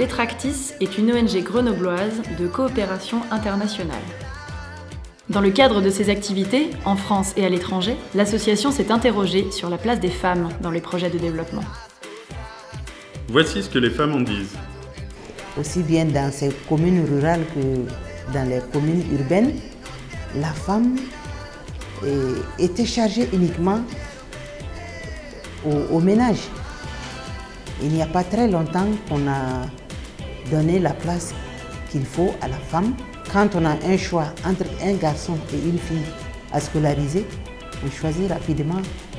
Tetractis est une ONG grenobloise de coopération internationale. Dans le cadre de ses activités, en France et à l'étranger, l'association s'est interrogée sur la place des femmes dans les projets de développement. Voici ce que les femmes en disent. Aussi bien dans ces communes rurales que dans les communes urbaines, la femme était chargée uniquement au ménage. Il n'y a pas très longtemps qu'on a donné la place qu'il faut à la femme. Quand on a un choix entre un garçon et une fille à scolariser, on choisit rapidement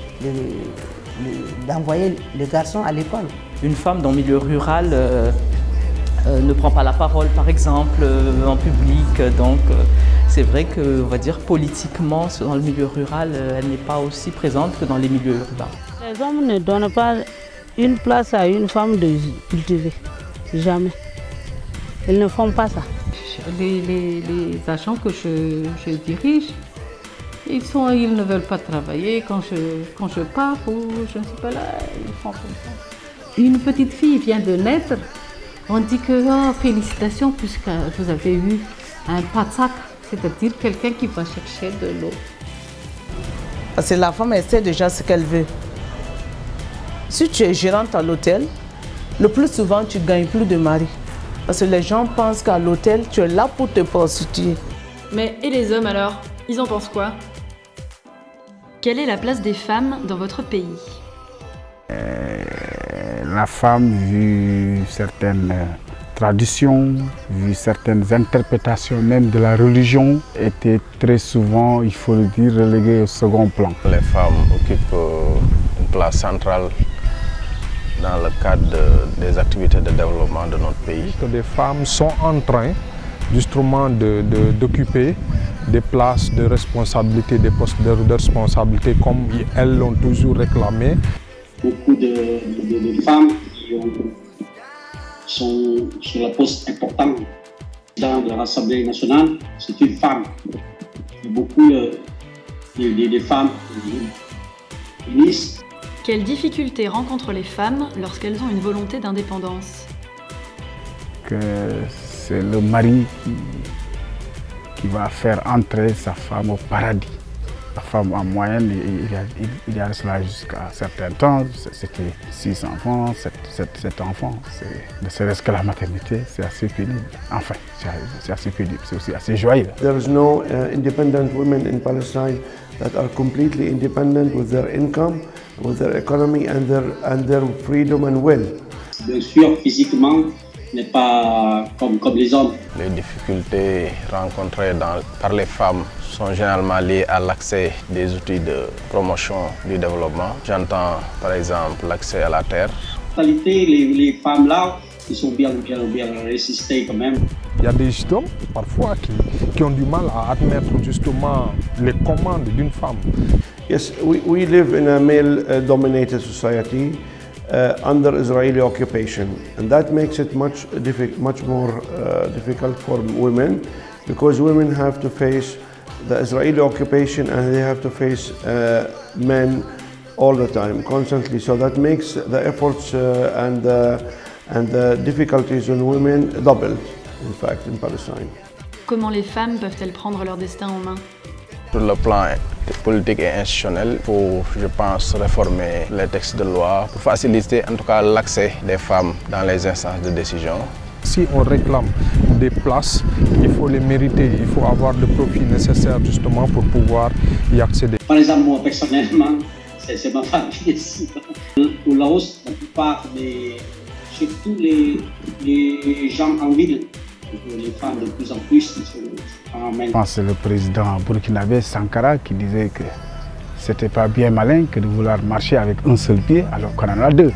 d'envoyer le garçon à l'école. Une femme dans le milieu rural ne prend pas la parole, par exemple, en public. Donc, c'est vrai que, on va dire, politiquement, dans le milieu rural, elle n'est pas aussi présente que dans les milieux urbains. Les hommes ne donnent pas une place à une femme de cultiver. Jamais. Ils ne font pas ça. Les agents que je dirige, ils ne veulent pas travailler. Quand je pars ou je ne suis pas là, ils font comme ça. Une petite fille vient de naître. On dit que oh, félicitations puisque vous avez eu un patsak, c'est-à-dire quelqu'un qui va chercher de l'eau. Parce que la femme, elle sait déjà ce qu'elle veut. Si tu es gérante à l'hôtel, le plus souvent, tu ne gagnes plus de mari. Parce que les gens pensent qu'à l'hôtel, tu es là pour te prostituer. Mais et les hommes alors? Ils en pensent quoi? Quelle est la place des femmes dans votre pays? La femme, vu certaines traditions, vu certaines interprétations même de la religion, était très souvent, il faut le dire, reléguée au second plan. Les femmes occupent une place centrale dans le cadre des activités de développement de notre pays. Que des femmes sont en train justement d'occuper des places de responsabilité, des postes de responsabilité comme elles l'ont toujours réclamé. Beaucoup de femmes qui sont sur la poste importante dans l'Assemblée nationale, c'est une femme. Beaucoup de femmes ministres. Quelles difficultés rencontrent les femmes lorsqu'elles ont une volonté d'indépendance? Que c'est le mari qui va faire entrer sa femme au paradis. La femme en moyenne, il y a cela jusqu'à un certain temps, c'était 6 enfants, 7 enfants. Ne serait-ce que la maternité, c'est assez pénible. Enfin, c'est assez pénible, c'est aussi assez joyeux. There is no independent women in Palestine that are completely independent with their income, with their economy and their freedom and will. Bien sûr, physiquement, n'est pas comme les hommes. Les difficultés rencontrées par les femmes sont généralement liées à l'accès des outils de promotion du développement. J'entends par exemple l'accès à la terre. En réalité, les femmes là, ils sont bien résistés quand même. Il y a des hommes parfois qui ont du mal à admettre justement les commandes d'une femme. Yes, we live in a male-dominated society. Under Israeli occupation, and that makes it much more difficult for women, because women have to face the Israeli occupation and they have to face men all the time, constantly. So that makes the efforts and the difficulties on women doubled, in fact, in Palestine. Comment les femmes peuvent-elles prendre leur destin en main? Sur le plan politique et institutionnel, pour, je pense, réformer les textes de loi, pour faciliter en tout cas l'accès des femmes dans les instances de décision. Si on réclame des places, il faut les mériter, il faut avoir le profil nécessaire justement pour pouvoir y accéder. Par exemple, moi personnellement, c'est ma famille ici. Au Laos, la plupart surtout les gens en ville, les femmes de plus en plus en main. Je pense que c'est le président burkinabé Sankara qui disait que c'était pas bien malin que de vouloir marcher avec un seul pied alors qu'on en a deux.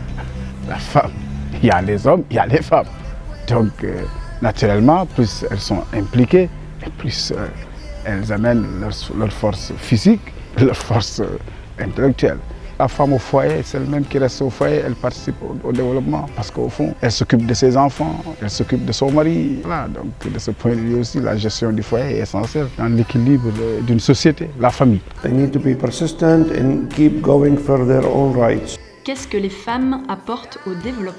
La femme, il y a les hommes, il y a les femmes. Donc naturellement, plus elles sont impliquées, et plus elles amènent leur force physique, leur force intellectuelle. La femme au foyer, c'est elle-même qui reste au foyer, elle participe au développement parce qu'au fond, elle s'occupe de ses enfants, elle s'occupe de son mari. Voilà, donc de ce point de vue aussi, la gestion du foyer est essentielle dans l'équilibre d'une société, la famille. They need to be persistent and keep going for their own rights. Qu'est-ce que les femmes apportent au développement?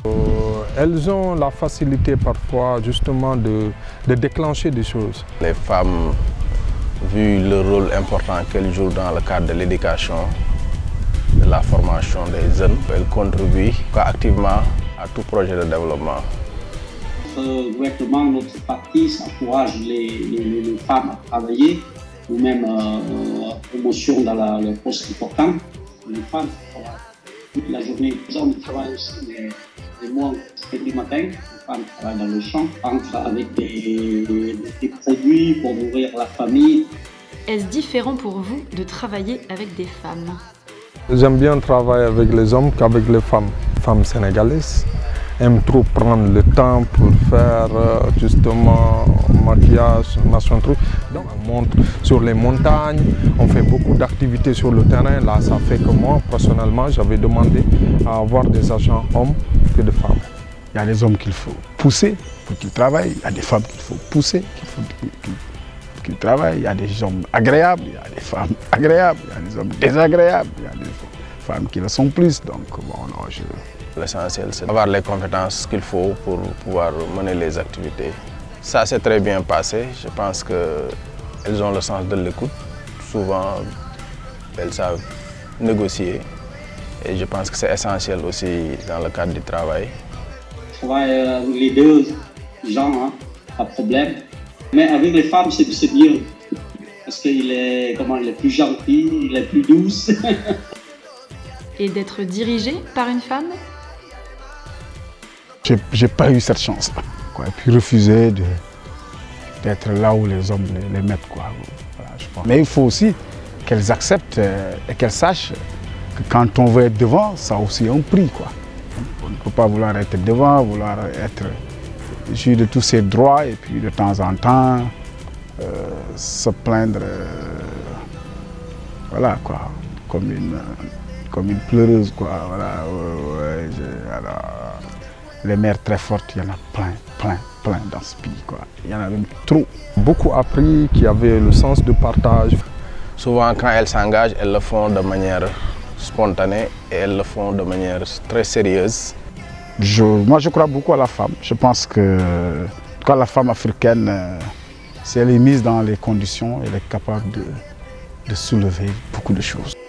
Elles ont la facilité parfois justement de déclencher des choses. Les femmes, vu le rôle important qu'elles jouent dans le cadre de l'éducation, de la formation des jeunes, elles contribuent activement à tout projet de développement. Notre gouvernement, notre parti encourage les femmes à travailler, ou même promotion dans le poste important. Les femmes travaillent toute la journée. Les hommes travaillent aussi, mais moins du matin. Les femmes travaillent dans le champ, entrent avec des produits pour nourrir la famille. Est-ce différent pour vous de travailler avec des femmes? J'aime bien travailler avec les hommes qu'avec les femmes. Les femmes sénégalaises aiment trop prendre le temps pour faire justement maquillage, machin truc. Donc on monte sur les montagnes, on fait beaucoup d'activités sur le terrain. Là, ça fait que moi, personnellement, j'avais demandé à avoir des agents hommes que de femmes. Il y a des hommes qu'il faut pousser pour qu'ils travaillent, il y a des femmes qu'il faut pousser, qu'ils travaillent, il y a des hommes agréables, il y a des femmes agréables, il y a des hommes désagréables, il y a des femmes qui le sont plus. Donc bon, non, l'essentiel, c'est d'avoir les compétences qu'il faut pour pouvoir mener les activités. Ça s'est très bien passé. Je pense qu'elles ont le sens de l'écoute. Souvent, elles savent négocier. Et je pense que c'est essentiel aussi dans le cadre du travail. Je travaille avec les deux gens, hein, pas de problème. Mais avec les femmes, c'est mieux. Parce qu'il est plus gentil, il est plus douce. Et d'être dirigé par une femme? J'ai pas eu cette chance-là. Et puis refuser d'être là où les hommes les mettent. Voilà, je pense. Mais il faut aussi qu'elles acceptent et qu'elles sachent que quand on veut être devant, ça a aussi un prix. On ne peut pas vouloir être devant, vouloir être jouir de tous ses droits et puis de temps en temps se plaindre voilà, comme une pleureuse. Voilà, les mères très fortes, il y en a plein dans ce pays. Il y en a même trop. Beaucoup appris qu'il y avait le sens de partage. Souvent, quand elles s'engagent, elles le font de manière spontanée et elles le font de manière très sérieuse. Moi, je crois beaucoup à la femme. Je pense que la femme africaine, si elle est mise dans les conditions, elle est capable de soulever beaucoup de choses.